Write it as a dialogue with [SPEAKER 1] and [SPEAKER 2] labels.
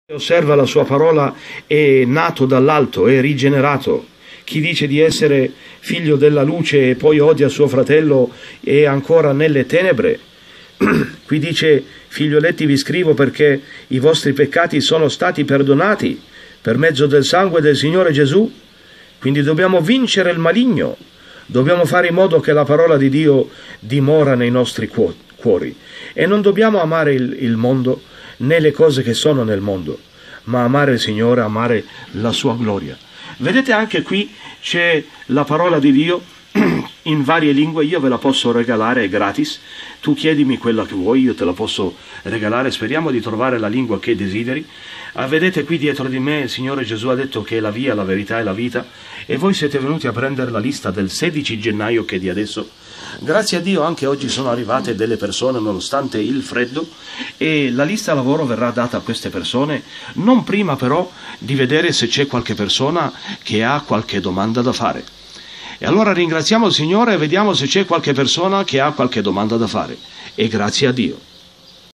[SPEAKER 1] osserva la sua parola è nato dall'alto, è rigenerato. Chi dice di essere figlio della luce e poi odia suo fratello è ancora nelle tenebre. Qui dice: figlioletti, vi scrivo perché i vostri peccati sono stati perdonati per mezzo del sangue del Signore Gesù. Quindi dobbiamo vincere il maligno, dobbiamo fare in modo che la parola di Dio dimora nei nostri cuori e non dobbiamo amare il mondo né le cose che sono nel mondo, ma amare il Signore, amare la sua gloria. Vedete, anche qui c'è la parola di Dio in varie lingue. Io ve la posso regalare, è gratis. Tu chiedimi quella che vuoi, io te la posso regalare. Speriamo di trovare la lingua che desideri. Vedete qui dietro di me il Signore Gesù ha detto che è la via, la verità e la vita, e voi siete venuti a prendere la lista del 16 gennaio che è di adesso. Grazie a Dio anche oggi sono arrivate delle persone nonostante il freddo, e la lista lavoro verrà data a queste persone non prima però di vedere se c'è qualche persona che ha qualche domanda da fare. E allora ringraziamo il Signore e vediamo se c'è qualche persona che ha qualche domanda da fare, e grazie a Dio.